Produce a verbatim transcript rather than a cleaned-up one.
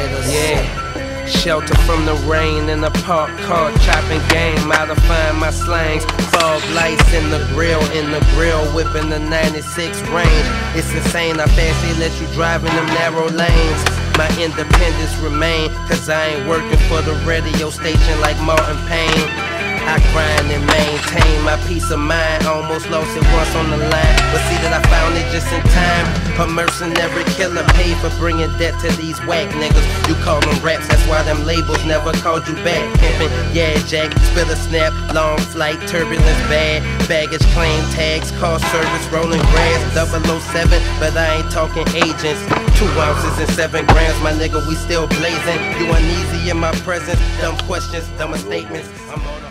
lighters. Yeah. Shelter from the rain in the park car, chopping game, modifying my slangs. Fog lights in the grill, in the grill, whipping the ninety-six range. It's insane how fast they let you drive in them narrow lanes. My independence remain, cause I ain't working for the radio station like Martin Payne. I grind and maintain my peace of mind. Almost lost it once on the line, but see that I found it just in time. A mercenary killer paid for bringing death to these whack niggas. You call them raps, that's why them labels never called you back. Pimpin', yeah, Jack, spill a snap, long flight, turbulence bad, baggage claim tags, car service, rolling grass, double oh seven, but I ain't talking agents. Two ounces and seven grams, my nigga, we still blazing. You uneasy in my presence, dumb questions, dumb statements. I'm